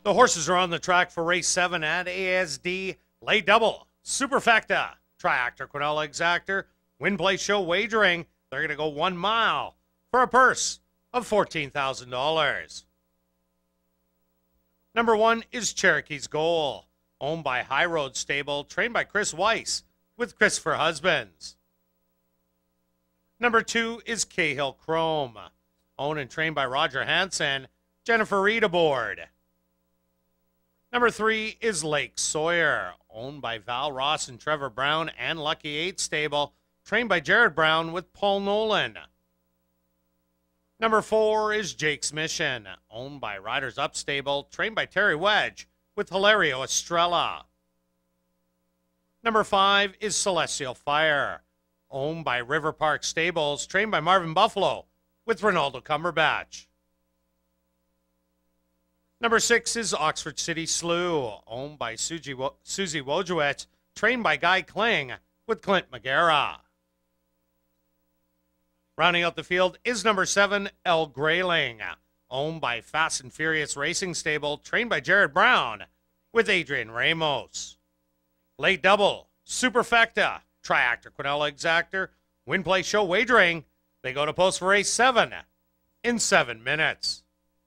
The horses are on the track for race 7 at ASD. Lay double, Superfecta, Triactor, Quinella Exactor, Win Play Show Wagering. They're going to go 1 mile for a purse of $14,000. Number 1 is Cherokee's Goal, owned by High Road Stable, trained by Chris Weiss with Christopher Husbands. Number 2 is Cahill Chrome, owned and trained by Roger Hansen, Jennifer Reed aboard. Number 3 is Lake Sawyer, owned by Val Ross and Trevor Brown and Lucky 8 Stable, trained by Jared Brown with Paul Nolan. Number 4 is Jake's Mission, owned by Riders Up Stable, trained by Terry Wedge with Hilario Estrella. Number 5 is Celestial Fire, owned by River Park Stables, trained by Marvin Buffalo with Ronaldo Cumberbatch. Number 6 is Oxford City Slew, owned by Susie Wojciech, trained by Guy Kling with Clint McGarrah. Rounding out the field is number 7, El Grayling, owned by Fast and Furious Racing Stable, trained by Jared Brown with Adrian Ramos. Late double, Superfecta, Triactor, Quinella Exactor, Win Play Show Wagering. They go to post for race 7 in 7 minutes.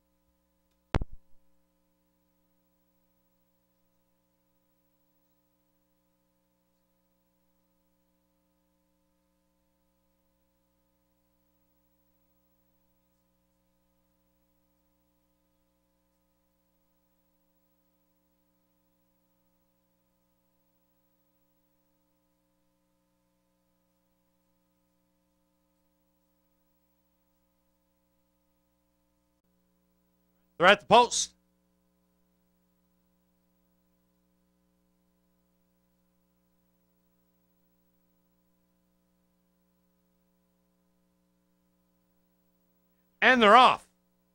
They're at the post. And they're off.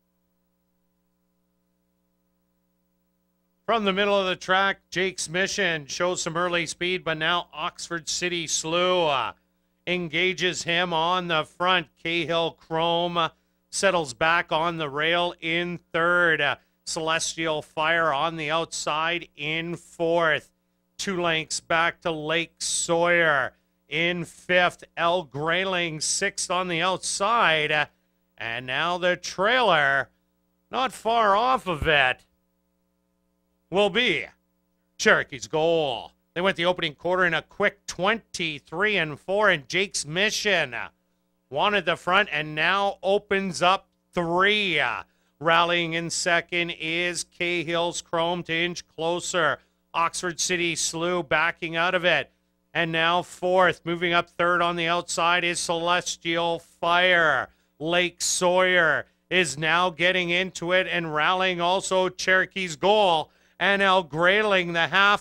From the middle of the track, Jake's Mission shows some early speed, but now Oxford City Slew engages him on the front. Cahill Chrome settles back on the rail in third. Celestial Fire on the outside in fourth. 2 lengths back to Lake Sawyer in fifth. El Grayling sixth on the outside. And now the trailer, not far off of it, will be Cherokee's Goal. They went the opening quarter in a quick 23-4, and Jake's Mission wanted the front and now opens up 3. Rallying in second is Cahill's Chrome to inch closer. Oxford City Slew backing out of it. And now fourth, moving up third on the outside is Celestial Fire. Lake Sawyer is now getting into it and rallying also Cherokee's Goal. And El Grayling, the half,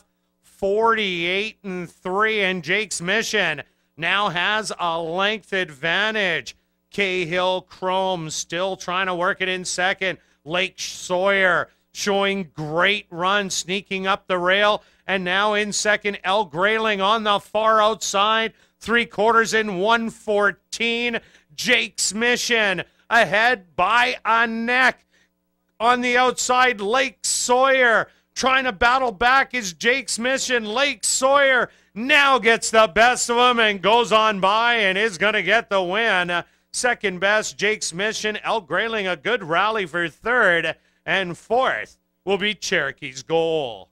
48-3, and Jake's Mission now has a length advantage. Cahill Chrome still trying to work it in second. Lake Sawyer showing great run, sneaking up the rail. And now in second, El Grayling on the far outside. 3/4 in 1:14. Jake's Mission ahead by a neck. On the outside, Lake Sawyer trying to battle back is Jake's Mission. Lake Sawyer now gets the best of him and goes on by and is going to get the win. Second best, Jake's Mission. El Grayling, a good rally for third. And fourth will be Cherokee's Goal.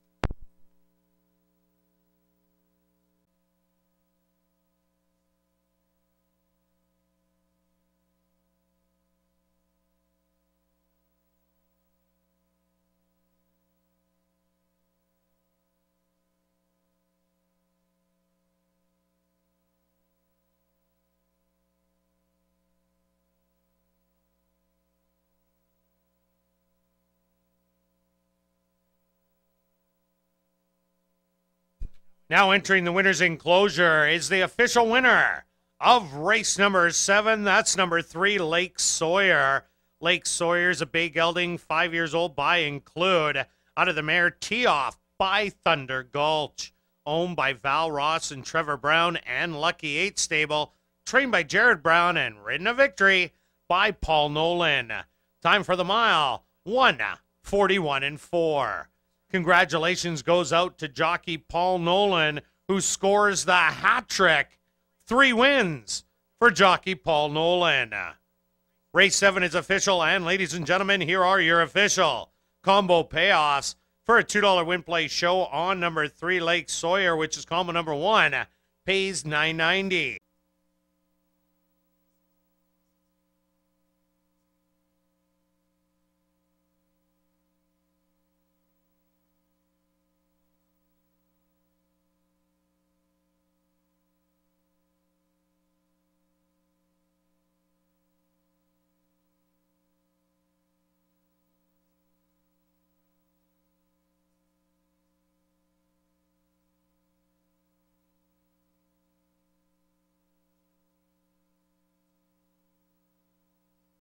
Now entering the winner's enclosure is the official winner of race number 7. That's number 3, Lake Sawyer. Lake Sawyer's a bay gelding, 5 years old by Include. Out of the mare Tee-Off by Thunder Gulch. Owned by Val Ross and Trevor Brown and Lucky 8 Stable. Trained by Jared Brown and ridden a victory by Paul Nolan. Time for the mile, 1 41-4. Congratulations goes out to jockey Paul Nolan, who scores the hat trick. 3 wins for jockey Paul Nolan. Race 7 is official, and ladies and gentlemen, here are your official combo payoffs for a $2 win play show on number 3 Lake Sawyer, which is combo number 1, pays $9.90.